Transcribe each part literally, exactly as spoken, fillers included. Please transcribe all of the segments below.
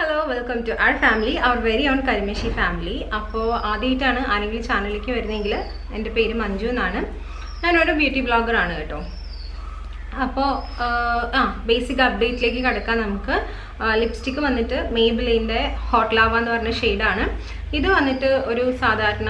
hello, welcome to our family, our very own Karimashi family. അപ്പോൾ ആദ്യമായിട്ടാണ് ആരെങ്കിലും ചാനലിലേക്ക് വരുന്നെങ്കിൽ എൻ്റെ പേര് മഞ്ജു എന്നാണ്. ഞാനൊരു ബ്യൂട്ടി ബ്ലോഗർ ആണ് കേട്ടോ. അപ്പോൾ ആ ബേസിക് അപ്ഡേറ്റിലേക്ക് കിടക്കാൻ നമുക്ക് ലിപ്സ്റ്റിക്ക് വന്നിട്ട് മേബിലിൻ്റെ ഹോട്ട് ലാവ എന്ന് പറഞ്ഞ ഷെയ്ഡാണ്. ഇത് വന്നിട്ട് ഒരു സാധാരണ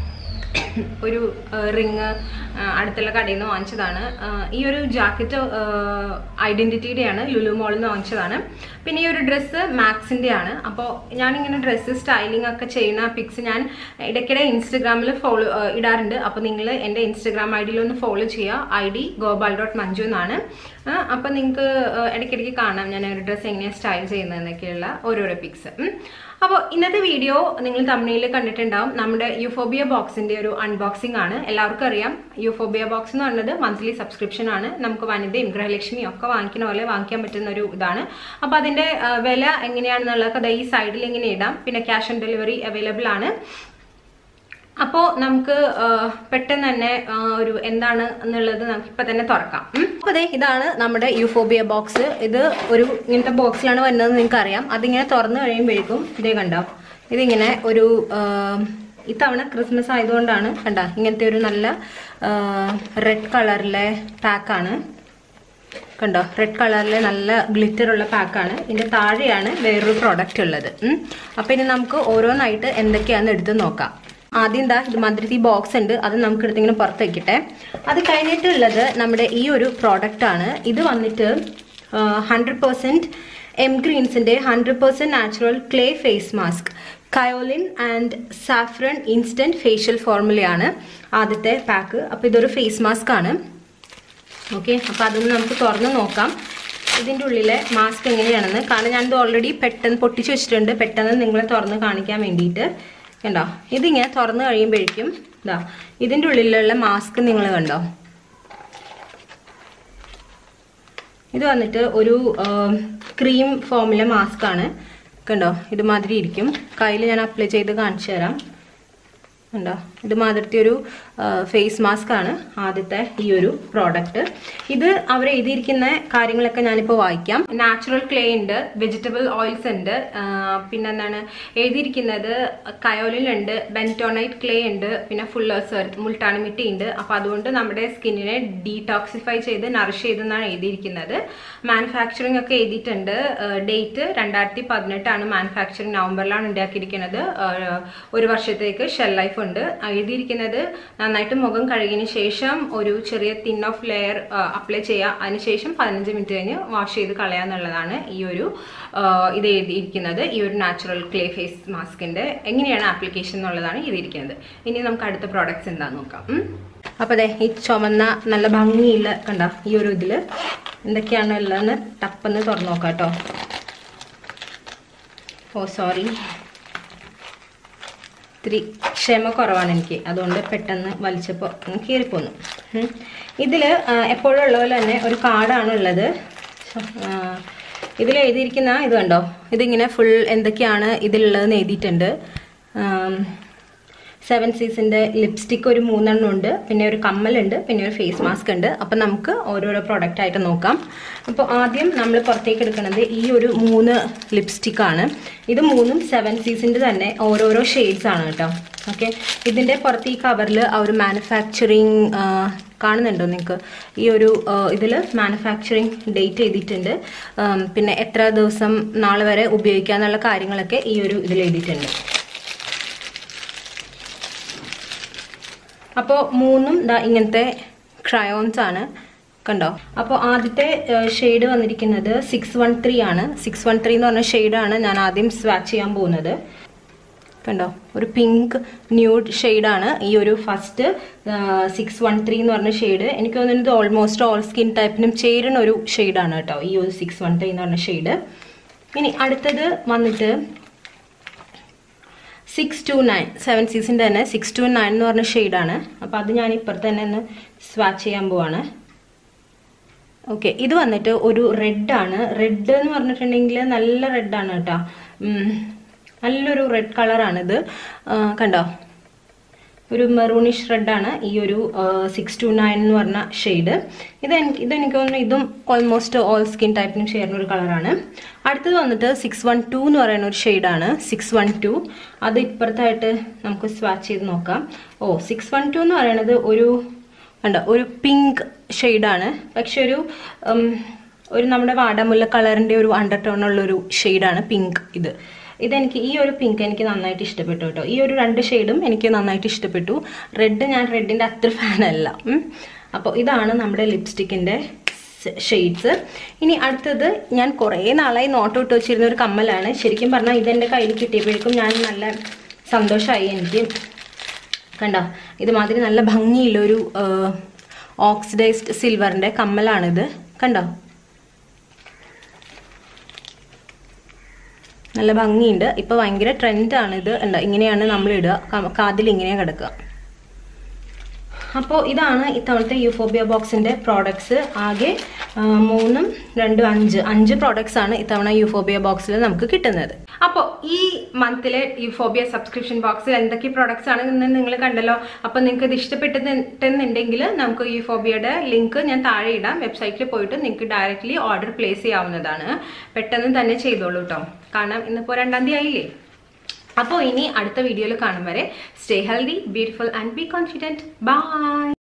ഒരു റിങ് അടുത്തുള്ള കടയിൽ നിന്ന് വാങ്ങിച്ചതാണ്. ഈ ഒരു ജാക്കറ്റ് ഐഡൻറ്റിറ്റിയുടെയാണ്, ലുലു മോളിൽ നിന്ന് വാങ്ങിച്ചതാണ്. പിന്നെ ഈ ഒരു ഡ്രസ്സ് മാക്സിൻ്റെ ആണ്. അപ്പോൾ ഞാനിങ്ങനെ ഡ്രസ്സ് സ്റ്റൈലിംഗ് ഒക്കെ ചെയ്യുന്ന പിക്സ് ഞാൻ ഇടയ്ക്കിടെ ഇൻസ്റ്റഗ്രാമിൽ ഫോളോ ഇടാറുണ്ട്. അപ്പോൾ നിങ്ങൾ എൻ്റെ ഇൻസ്റ്റഗ്രാം ഐ ഡിയിലൊന്ന് ഫോളോ ചെയ്യുക. I D Gopal dot Manju എന്നാണ്. അപ്പോൾ നിങ്ങൾക്ക് ഇടയ്ക്കിടയ്ക്ക് കാണാം ഞാൻ ഒരു ഡ്രസ്സ് എങ്ങനെയാണ് സ്റ്റൈൽ ചെയ്യുന്നതെന്നൊക്കെയുള്ള ഓരോരോ പിക്സ്. അപ്പോൾ ഇന്നത്തെ വീഡിയോ നിങ്ങൾ തമിഴിൽ കണ്ടിട്ടുണ്ടാവും. നമ്മുടെ യൂഫോബിയ ബോക്സിൻ്റെ ഒരു അൺബോക്സിംഗ് ആണ്. എല്ലാവർക്കും അറിയാം യൂഫോബിയ ബോക്സ് എന്ന് പറയുന്നത് മന്ത്ലി സബ്സ്ക്രിപ്ഷൻ ആണ്. നമുക്ക് വനിതയും ഗൃഹലക്ഷ്മിയും ഒക്കെ വാങ്ങിക്കുന്ന പോലെ വാങ്ങിക്കാൻ പറ്റുന്ന ഒരു ഇതാണ്. അപ്പോൾ അതിൻ്റെ വില എങ്ങനെയാണെന്നുള്ളതൊക്കെ ഈ സൈഡിൽ ഇങ്ങനെ ഇടാം. പിന്നെ ക്യാഷ് ഓൺ ഡെലിവറി അവൈലബിൾ ആണ്. അപ്പോൾ നമുക്ക് പെട്ടെന്ന് തന്നെ ഒരു എന്താണ് എന്നുള്ളത് നമുക്ക് ഇപ്പം തന്നെ തുറക്കാം. അപ്പോൾ അതെ, ഇതാണ് നമ്മുടെ യൂഫോബിയ ബോക്സ്. ഇത് ഒരു ഇങ്ങനത്തെ ബോക്സിലാണ് വരുന്നത്, നിങ്ങൾക്ക് അറിയാം. അതിങ്ങനെ തുറന്നു കഴിയുമ്പോഴേക്കും ഇതേ കണ്ടോ, ഇതിങ്ങനെ ഒരു ഇത്തവണ ക്രിസ്മസ് ആയതുകൊണ്ടാണ് കണ്ട ഇങ്ങനത്തെ ഒരു നല്ല റെഡ് കളറിലെ പാക്കാണ്. കണ്ടോ, റെഡ് കളറിലെ നല്ല ഗ്ലിറ്റർ ഉള്ള പാക്കാണ്. ഇതിൻ്റെ താഴെയാണ് വേറൊരു പ്രോഡക്റ്റ് ഉള്ളത്. അപ്പോൾ ഇനി നമുക്ക് ഓരോന്നായിട്ട് എന്തൊക്കെയാണെന്ന് എടുത്ത് നോക്കാം. ആദ്യം എന്താ ഇത് മന്ത്രി ബോക്സ് ഉണ്ട്, അത് നമുക്ക് എടുത്തിങ്ങനെ പുറത്ത് വയ്ക്കട്ടെ. അത് കഴിഞ്ഞിട്ടുള്ളത് നമ്മുടെ ഈ ഒരു പ്രോഡക്റ്റ് ആണ്. ഇത് വന്നിട്ട് ഹൺഡ്രഡ് പെർസെൻറ്റ് എം ഗ്രീൻസിൻ്റെ hundred percent natural clay face mask, kaolin and saffron instant facial ഫോർമുലയാണ് ആദ്യത്തെ പാക്ക്. അപ്പോൾ ഇതൊരു ഫേസ് മാസ്ക് ആണ്. ഓക്കെ, അപ്പോൾ അതൊന്ന് നമുക്ക് തുറന്ന് നോക്കാം ഇതിൻ്റെ ഉള്ളിലെ മാസ്ക് എങ്ങനെയാണെന്ന്. കാരണം ഞാനിത് ഓൾറെഡി പെട്ടെന്ന് പൊട്ടിച്ച് വെച്ചിട്ടുണ്ട്, പെട്ടെന്ന് നിങ്ങളെ തുറന്ന് കാണിക്കാൻ വേണ്ടിയിട്ട്. കണ്ടോ, ഇതിങ്ങനെ തുറന്ന് കഴിയുമ്പോഴേക്കും ഇതാ ഇതിൻ്റെ ഉള്ളിലുള്ള മാസ്ക് നിങ്ങൾ കണ്ടോ. ഇത് വന്നിട്ട് ഒരു ക്രീം ഫോമിലെ മാസ്ക് ആണ്. കണ്ടോ, ഇതുമാതിരി ഇരിക്കും. കയ്യിൽ ഞാൻ അപ്ലൈ ചെയ്ത് കാണിച്ചു തരാം. കണ്ടോ, ഇതുമാതിരത്തെ ഒരു ഫേസ് മാസ്ക് ആണ് ആദ്യത്തെ ഈ ഒരു പ്രോഡക്റ്റ്. ഇത് അവർ എഴുതിയിരിക്കുന്ന കാര്യങ്ങളൊക്കെ ഞാനിപ്പോൾ വായിക്കാം. നാച്ചുറൽ ക്ലേ ഉണ്ട്, വെജിറ്റബിൾ ഓയിൽസ് ഉണ്ട്, പിന്നെ എന്താണ് എഴുതിയിരിക്കുന്നത് കയോലിൻ ഉണ്ട്, ബെൻറ്റോണൈറ്റ് ക്ലേ ഉണ്ട്, പിന്നെ ഫുള്ളേഴ്സ് മുൾട്ടാണിമിറ്റി ഉണ്ട്. അപ്പോൾ അതുകൊണ്ട് നമ്മുടെ സ്കിന്നിനെ ഡീടോക്സിഫൈ ചെയ്ത് നറിഷ് ചെയ്തെന്നാണ് എഴുതിയിരിക്കുന്നത്. മാനുഫാക്ചറിങ് ഒക്കെ എഴുതിയിട്ടുണ്ട്. ഡേറ്റ് രണ്ടായിരത്തി പതിനെട്ടാണ് മാനുഫാക്ചറിങ്, നവംബറിലാണ് ഉണ്ടാക്കിയിരിക്കുന്നത്. ഒരു വർഷത്തേക്ക് ഷെൽ ലൈഫ് ഉണ്ട്. എഴുതിയിരിക്കുന്നത് നന്നായിട്ട് മുഖം കഴുകിയതിന് ശേഷം ഒരു ചെറിയ തിൻ ഓഫ് ലെയർ അപ്ലൈ ചെയ്യുക, അതിനുശേഷം പതിനഞ്ച് മിനിറ്റ് കഴിഞ്ഞ് വാഷ് ചെയ്ത് കളയാന്നുള്ളതാണ് ഈ ഒരു ഇത് എഴുതിയിരിക്കുന്നത്. ഈ ഒരു നാച്ചുറൽ ക്ലേ ഫേസ് മാസ്കിൻ്റെ എങ്ങനെയാണ് ആപ്ലിക്കേഷൻ എന്നുള്ളതാണ് എഴുതിയിരിക്കുന്നത്. ഇനി നമുക്ക് അടുത്ത പ്രോഡക്ട്സ് എന്താണെന്ന് നോക്കാം. അപ്പോൾ അതെ, ഈ ചുമന്ന നല്ല ഭംഗിയില്ല കണ്ട ഈ ഒരു ഇതിൽ എന്തൊക്കെയാണോ ഉള്ളതെന്ന് ടപ്പെന്ന് തുറന്നു നോക്കാം കേട്ടോ. ഓ സോറി, ഇത്തിരി ക്ഷമ കുറവാണ് എനിക്ക്, അതുകൊണ്ട് പെട്ടെന്ന് വലിച്ചപ്പോൾ കീറിപ്പോന്നു. ഇതിൽ എപ്പോഴും ഉള്ള പോലെ തന്നെ ഒരു കാർഡാണ് ഉള്ളത്. ഇതിൽ എഴുതിയിരിക്കുന്ന ഇത് കണ്ടോ, ഇതിങ്ങനെ ഫുൾ എന്തൊക്കെയാണ് ഇതിലുള്ളതെന്ന് എഴുതിയിട്ടുണ്ട്. സെവൻ സീസിൻ്റെ ലിപ്സ്റ്റിക്ക് ഒരു മൂന്നെണ്ണം ഉണ്ട്, പിന്നെ ഒരു കമ്മലുണ്ട്, പിന്നെ ഒരു ഫേസ് മാസ്ക് ഉണ്ട്. അപ്പം നമുക്ക് ഓരോരോ പ്രോഡക്റ്റ് ആയിട്ട് നോക്കാം. അപ്പോൾ ആദ്യം നമ്മൾ പുറത്തേക്ക് എടുക്കുന്നത് ഈ ഒരു മൂന്ന് ലിപ്സ്റ്റിക്കാണ്. ഇത് മൂന്നും സെവൻ സീസിൻ്റെ തന്നെ ഓരോരോ ഷെയ്ഡ്സ് ആണ് കേട്ടോ. ഓക്കെ, ഇതിൻ്റെ പുറത്ത് ഈ കവറിൽ ആ ഒരു മാനുഫാക്ചറിങ് കാണുന്നുണ്ടോ നിങ്ങൾക്ക്? ഈ ഒരു ഇതിൽ മാനുഫാക്ചറിങ് ഡേറ്റ് എഴുതിയിട്ടുണ്ട്. പിന്നെ എത്ര ദിവസം നാളെ വരെ ഉപയോഗിക്കാന്നുള്ള കാര്യങ്ങളൊക്കെ ഈ ഒരു ഇതിൽ എഴുതിയിട്ടുണ്ട്. അപ്പോൾ മൂന്നും ദാ ഇങ്ങനത്തെ ക്രയോൺസ് ആണ് കണ്ടോ. അപ്പോൾ ആദ്യത്തെ ഷെയ്ഡ് വന്നിരിക്കുന്നത് സിക്സ് വൺ ത്രീ ആണ്. സിക്സ് വൺ ത്രീ എന്ന് പറഞ്ഞ ഷെയ്ഡാണ് ഞാൻ ആദ്യം സ്വാച്ച് ചെയ്യാൻ പോകുന്നത്. കണ്ടോ, ഒരു പിങ്ക് ന്യൂഡ് ഷെയ്ഡാണ് ഈ ഒരു ഫസ്റ്റ് സിക്സ് വൺ ത്രീ എന്ന് പറഞ്ഞ ഷെയ്ഡ്. എനിക്ക് തോന്നുന്നത് ഓൾമോസ്റ്റ് ഓൾ സ്കിൻ ടൈപ്പിനും ചേരുന്ന ഒരു ഷെയ്ഡാണ് കേട്ടോ ഈ ഒരു സിക്സ് വൺ ത്രീ എന്ന് പറഞ്ഞ ഷെയ്ഡ്. ഇനി അടുത്തത് വന്നിട്ട് സിക്സ് ടു നയൻ, സെവൻ സീസിൻ്റെ തന്നെ സിക്സ് ടു നയൻ എന്ന് പറഞ്ഞ ഷെയ്ഡാണ്. അപ്പോൾ അത് ഞാൻ ഇപ്പുറത്ത് തന്നെ ഒന്ന് സ്വാച്ച് ചെയ്യാൻ പോവാണ്. ഓക്കെ, ഇത് വന്നിട്ട് ഒരു റെഡാണ്. റെഡ് എന്ന് പറഞ്ഞിട്ടുണ്ടെങ്കിൽ നല്ല റെഡാണ് കേട്ടോ, നല്ലൊരു റെഡ് കളറാണിത്. കണ്ടോ, ഒരു മെറൂണിഷ് റെഡാണ് ഈ ഒരു സിക്സ് ടു നയൻ എന്ന് പറഞ്ഞ ഷെയ്ഡ്. ഇത് എനിക്ക് ഇതെനിക്ക് തോന്നുന്നു ഇതും ഓൾമോസ്റ്റ് ഓൾ സ്കിൻ ടൈപ്പിനും ചേർന്ന ഒരു കളറാണ്. അടുത്തത് വന്നിട്ട് സിക്സ് വൺ ടു എന്ന് പറയുന്ന ഒരു ഷെയ്ഡാണ്. സിക്സ് വൺ ടു അത് ഇപ്പുറത്തായിട്ട് നമുക്ക് സ്വാച്ച് ചെയ്ത് നോക്കാം. ഓ സിക്സ് വൺ ടു എന്ന് പറയുന്നത് ഒരു ഉണ്ട് ഒരു പിങ്ക് ഷെയ്ഡാണ്. പക്ഷെ ഒരു ഒരു നമ്മുടെ വാടാമുല്ല കളറിൻ്റെ ഒരു അണ്ടർ ടോൺ ഉള്ളൊരു ഷെയ്ഡാണ് പിങ്ക്. ഇത് ഇതെനിക്ക് ഈ ഒരു പിങ്ക് എനിക്ക് നന്നായിട്ട് ഇഷ്ടപ്പെട്ടു കേട്ടോ. ഈ ഒരു രണ്ട് ഷെയ്ഡും എനിക്ക് നന്നായിട്ട് ഇഷ്ടപ്പെട്ടു. റെഡ് ഞാൻ റെഡിൻ്റെ അത്ര ഫാനല്ല. അപ്പോൾ ഇതാണ് നമ്മുടെ ലിപ്സ്റ്റിക്കിൻ്റെ ഷെയ്ഡ്സ്. ഇനി അടുത്തത് ഞാൻ കുറേ നാളായി നോട്ട് ഇട്ട് വെച്ചിരുന്ന ഒരു കമ്മലാണ്. ശരിക്കും പറഞ്ഞാൽ ഇതെൻ്റെ കയ്യിൽ കിട്ടിയപ്പോഴേക്കും ഞാൻ നല്ല സന്തോഷമായി. എനിക്ക് കണ്ടോ ഇതുമാതിരി നല്ല ഭംഗിയുള്ളൊരു ഓക്സിഡൈസ്ഡ് സിൽവറിൻ്റെ കമ്മലാണിത്. കണ്ടോ നല്ല ഭംഗിയുണ്ട്. ഇപ്പോൾ ഭയങ്കര ട്രെൻഡാണിത്. ഉണ്ട് ഇങ്ങനെയാണ് നമ്മൾ ഇടുക, കാതിൽ ഇങ്ങനെ കിടക്കുക. അപ്പോൾ ഇതാണ് ഇത്തവണത്തെ യൂഫോബിയ ബോക്സിൻ്റെ പ്രോഡക്ട്സ്. ആകെ മൂന്നും രണ്ടും അഞ്ച് അഞ്ച് പ്രോഡക്ട്സ് ആണ് ഇത്തവണ യൂഫോബിയ ബോക്സിൽ നമുക്ക് കിട്ടുന്നത്. അപ്പോൾ ഈ മന്തിലെ യൂഫോബിയ സബ്സ്ക്രിപ്ഷൻ ബോക്സിൽ എന്തൊക്കെ പ്രോഡക്ട്സ് ആണ് എന്ന് നിങ്ങൾ കണ്ടല്ലോ. അപ്പോൾ നിങ്ങൾക്ക് ഇത് ഇഷ്ടപ്പെട്ടെന്നുണ്ടെങ്കിൽ നമുക്ക് യൂഫോബിയയുടെ ലിങ്ക് ഞാൻ താഴെ ഇടാം. വെബ്സൈറ്റിൽ പോയിട്ട് നിങ്ങൾക്ക് ഡയറക്റ്റ്ലി ഓർഡർ പ്ലേസ് ചെയ്യാവുന്നതാണ്. പെട്ടെന്ന് തന്നെ ചെയ്തോളൂ കേട്ടോ, കാരണം ഇന്നിപ്പോൾ രണ്ടാം തീയതി ആയില്ലേ. അപ്പോൾ ഇനി അടുത്ത വീഡിയോയിൽ കാണും വരെ stay healthy, beautiful and be confident. By.